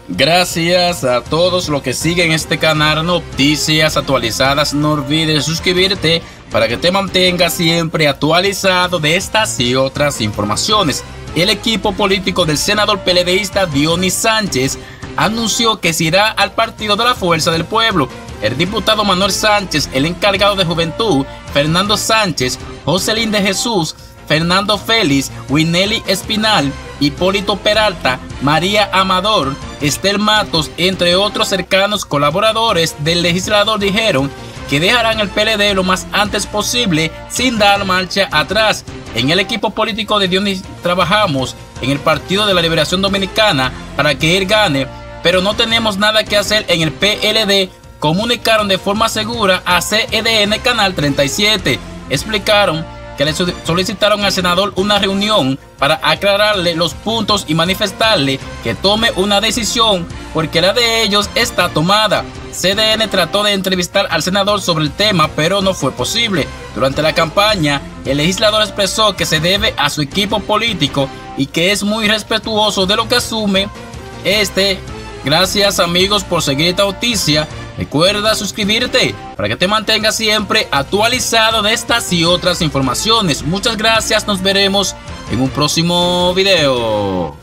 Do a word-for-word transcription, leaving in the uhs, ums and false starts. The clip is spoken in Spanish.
Gracias a todos los que siguen este canal Noticias Actualizadas. No olvides suscribirte para que te mantengas siempre actualizado de estas y otras informaciones. El equipo político del senador peledeísta Dionis Sánchez anunció que se irá al Partido de la Fuerza del Pueblo. El diputado Manuel Sánchez, el encargado de Juventud, Fernando Sánchez, Joselín de Jesús, Fernando Félix, Winelli Espinal, Hipólito Peralta, María Amador, Estel Matos, entre otros cercanos colaboradores del legislador, dijeron que dejarán el P L D lo más antes posible sin dar marcha atrás. En el equipo político de Dionis trabajamos en el Partido de la Liberación Dominicana para que él gane, pero no tenemos nada que hacer en el P L D, comunicaron de forma segura a C D N Canal treinta y siete. Explicaron que le solicitaron al senador una reunión para aclararle los puntos y manifestarle que tome una decisión porque la de ellos está tomada. C D N trató de entrevistar al senador sobre el tema, pero no fue posible. Durante la campaña, el legislador expresó que se debe a su equipo político y que es muy respetuoso de lo que asume este. Gracias, amigos, por seguir esta noticia. Recuerda suscribirte para que te mantengas siempre actualizado de estas y otras informaciones. Muchas gracias, nos veremos en un próximo video.